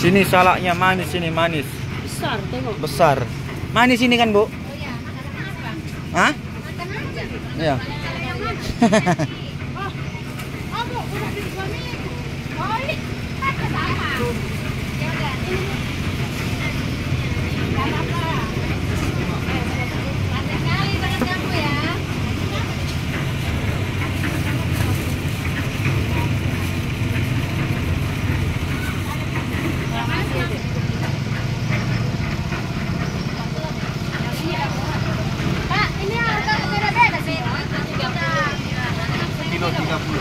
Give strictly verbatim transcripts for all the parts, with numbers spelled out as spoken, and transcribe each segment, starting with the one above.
Sini salaknya manis, ini manis. Besar, tengok. Besar. Manis ini kan, Bu? Oh iya, makan apa? Hah? Makan aja. Iya. Oh, oh Bu, udah di suami. Oh ini, sama. Ya udah, ini. Gak apa-apa. Lantai kali banget kamu ya. Pak, ini harga beda-beda sih. Kilo tiga puluh.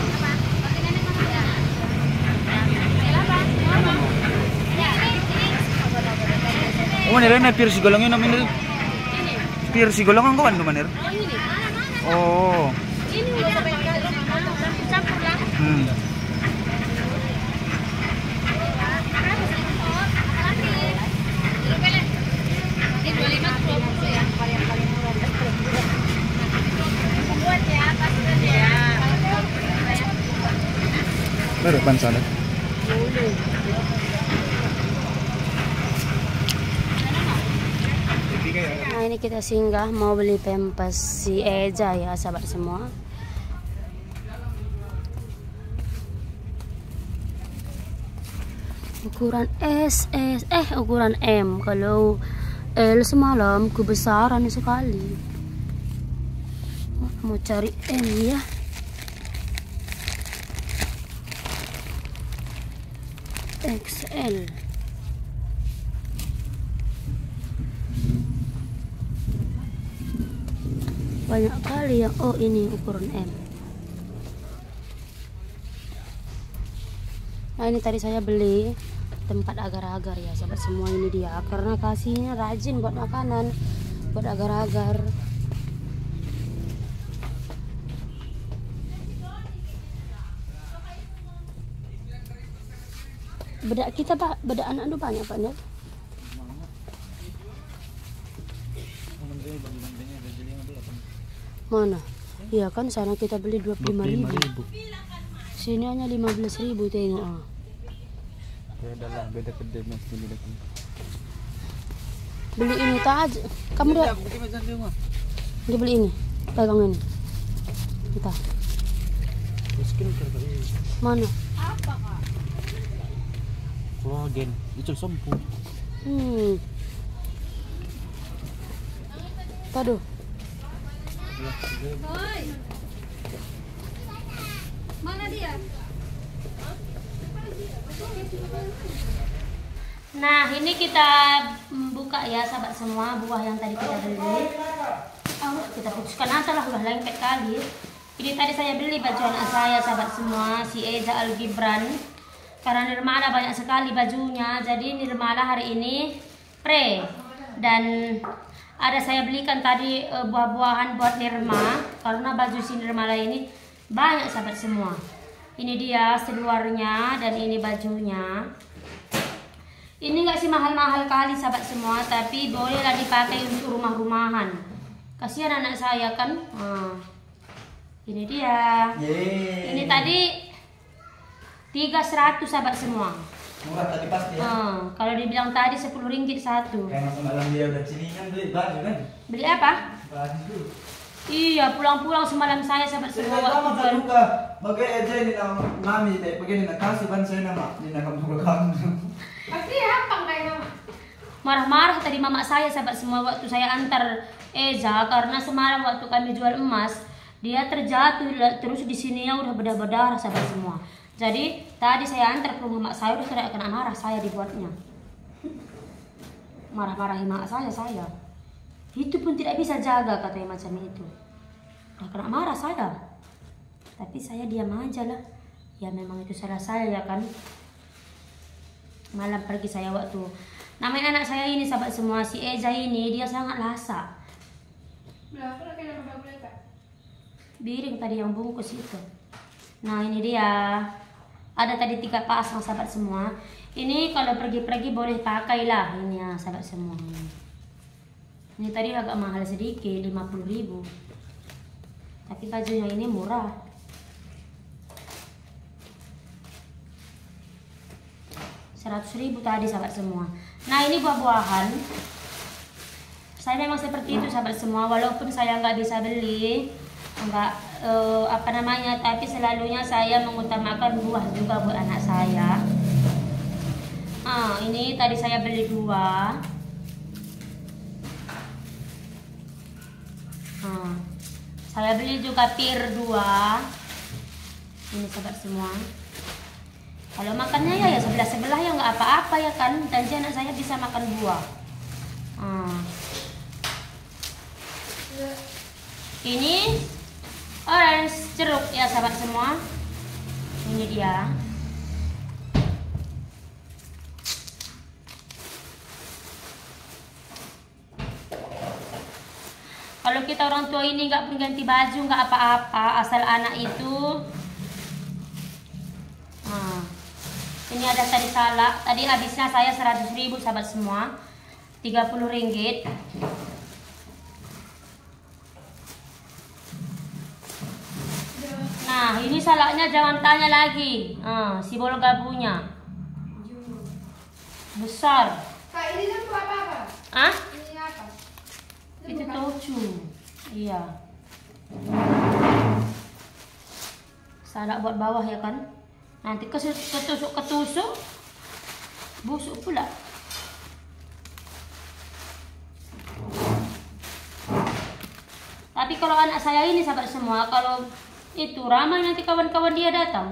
Oh, ini na pir sigolong yun namin. Pir sigolong ang kawan dumanir. Oh. Ini udah campur lah. Hmm. Ini dua puluh lima dua puluh ya. Buat ya, pasti ya. Baru pan sana. Nah, ini kita singgah mau beli pempas si Eja ya, sahabat semua. Ukuran S, S, eh ukuran M. Kalau L semalam kebesaran sekali. Mau cari M ya. X L. Banyak kali yang oh ini ukuran M. Nah ini tadi saya beli tempat agar-agar ya sahabat semua, ini dia karena kasihnya rajin buat makanan, buat agar-agar. Bedak kita pak, bedak anak itu banyak pak Nek? Mana? Iya kan sana kita beli dua puluh lima ribu. Sini hanya lima belas ribu tengok. Ah. Beda lah, beda kedai mas ini lagi. Beli ini tak aja. Kamu dia? Dia beli ini. Pegang ini. Kita. Mana? Kolagen, itu sempu. Hmm. Aduh. Mana dia? Nah, ini kita buka ya sahabat semua buah yang tadi kita beli. Oh, kita putuskan aja lah, udah lengket kali. Ini tadi saya beli baju anak saya sahabat semua, si Eza Al Gibran. Karena Nirmala banyak sekali bajunya, jadi Nirmala hari ini pre. Dan ada saya belikan tadi uh, buah-buahan buat Nirma, karena baju si Nirmala ini banyak sahabat semua. Ini dia seluarnya dan ini bajunya. Ini nggak sih mahal-mahal kali sahabat semua, tapi bolehlah dipakai untuk rumah-rumahan. Kasihan anak saya kan. Nah, ini dia. Yeay. Ini tadi tiga seratus sahabat semua. Murah tadi pasti ya. Hmm, kalau dibilang tadi sepuluh ringgit satu. Kayak semalam dia udah cilingan beli baju kan? Beli apa? Baju. Iya, pulang-pulang semalam saya sahabat semua Saya sama waktu tak luka. Bagai aja ini nama mami teh, begini nak kasih ban saya nama di nak kamu kamu. Pasti apa kayak mama? marah-marah tadi mama saya sahabat semua waktu saya antar Eza, karena semalam waktu kami jual emas dia terjatuh terus di sini ya udah berdarah sahabat semua. Jadi tadi saya antar ke rumah mak saya udah tidak kena marah saya dibuatnya. Marah-marahi mak saya saya. Itu pun tidak bisa jaga katanya macam itu. Udah kena marah saya. Tapi saya diam aja lah. Ya memang itu salah saya ya kan. Malam pergi saya waktu namanya anak saya ini sahabat semua, si Eza ini dia sangat lasak. Biring tadi yang bungkus itu. Nah ini dia. Ada tadi tiga pasang sahabat semua. Ini kalau pergi-pergi boleh pakailah ini ya sahabat semua. Ini tadi agak mahal sedikit, lima puluh ribu. Tapi bajunya ini murah. seratus ribu tadi sahabat semua. Nah ini buah-buahan. Saya memang seperti itu sahabat semua. Walaupun saya nggak bisa beli, nggak uh, apa namanya, tapi selalunya saya mengutamakan buah juga buat anak saya. Ah ini tadi saya beli dua. Ah, saya beli juga pir dua. Ini sahabat semua. Kalau makannya ya ya sebelah-sebelah ya nggak apa-apa ya kan. Dan anak saya bisa makan buah. Ah. Ini orange jeruk ya sahabat semua. Ini dia. Kalau kita orang tua ini nggak pun ganti baju, nggak apa-apa, asal anak itu. Nah, ini ada tadi salak. Tadi habisnya saya seratus ribu sahabat semua, tiga puluh ringgit. Nah, ini salaknya jangan tanya lagi. Nah, si bol gabunya besar. Kak, ini tuh apa apa? Ah? Ini apa? Itu tofu. Iya. Salak buat bawah ya kan. Nanti ketusuk-ketusuk busuk pula. Tapi kalau anak saya ini sahabat semua, kalau itu ramai nanti kawan-kawan dia datang.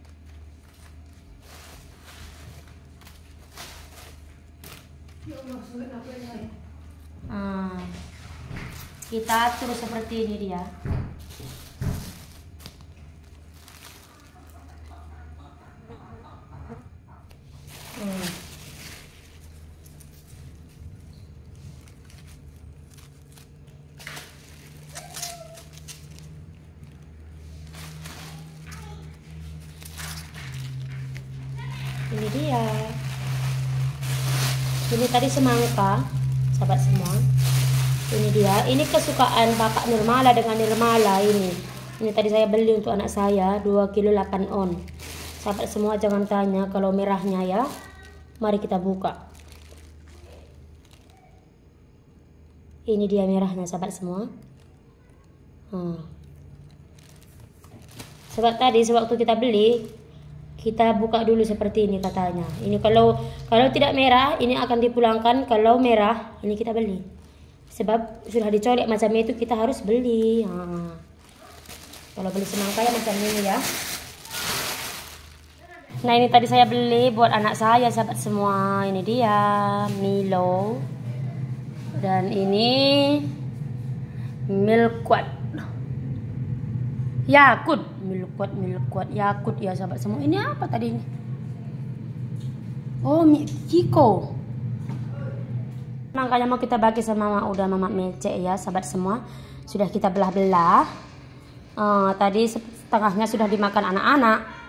Hmm. Kita atur seperti ini dia. Hmm. Ini dia. Ini tadi semangka, sahabat semua. Ini dia. Ini kesukaan Bapak Nirmala dengan Nirmala ini. Ini tadi saya beli untuk anak saya dua kilo delapan on. Sahabat semua jangan tanya kalau merahnya ya. Mari kita buka. Ini dia merahnya sahabat semua. Hmm. Sebab tadi sewaktu kita beli, kita buka dulu seperti ini katanya. Ini kalau kalau tidak merah, ini akan dipulangkan. Kalau merah, ini kita beli. Sebab sudah dicolek macam itu, kita harus beli. Nah, kalau beli semangka ya macam ini ya. Nah ini tadi saya beli buat anak saya sahabat semua. Ini dia Milo. Dan ini Milkwat. Yakult, Milkwat, Milkwat, Yakult ya sahabat semua. Ini apa tadi ini? Oh, Kiko. Makanya mau kita bagi sama Mama udah Mama Mece ya sahabat semua. Sudah kita belah-belah. Uh, tadi setengahnya sudah dimakan anak-anak.